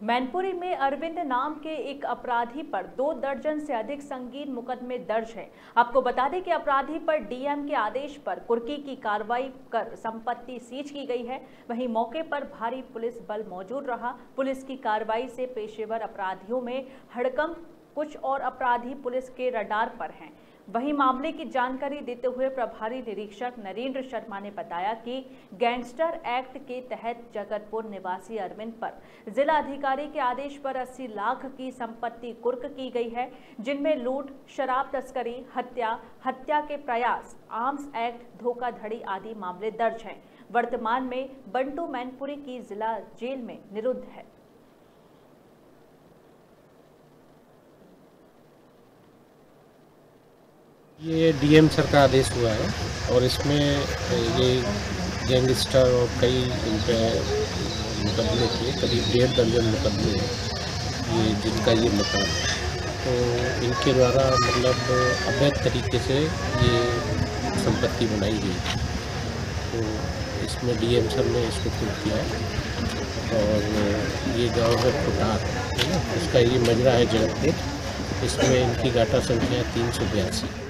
मैनपुरी में अरविंद नाम के एक अपराधी पर 2 दर्जन से अधिक संगीन मुकदमे दर्ज हैं। आपको बता दें कि अपराधी पर डीएम के आदेश पर कुर्की की कार्रवाई कर संपत्ति सीज की गई है। वहीं मौके पर भारी पुलिस बल मौजूद रहा। पुलिस की कार्रवाई से पेशेवर अपराधियों में हड़कंप, कुछ और अपराधी पुलिस के रडार पर हैं। वहीं मामले की जानकारी देते हुए प्रभारी निरीक्षक नरेंद्र शर्मा ने बताया कि गैंगस्टर एक्ट के तहत जगतपुर निवासी अरविंद पर जिला अधिकारी के आदेश पर 80 लाख की संपत्ति कुर्क की गई है, जिनमें लूट, शराब तस्करी, हत्या के प्रयास, आर्म्स एक्ट, धोखाधड़ी आदि मामले दर्ज हैं। वर्तमान में बंटू मैनपुरी की जिला जेल में निरुद्ध है। ये डीएम सर का आदेश हुआ है और इसमें ये गैंगस्टर और कई इन पे मुकदमे किए, करीब 1.5 दर्जन मुकदमे हैं ये जिनका ये मकान है। तो इनके द्वारा मतलब अवैध तरीके से ये संपत्ति बनाई गई। तो इसमें डीएम सर ने इसको खुद किया है और ये गांव है फुटार, है ना, उसका ये मजरा है जगतपुर। इसमें इनकी गाटा संख्या 382।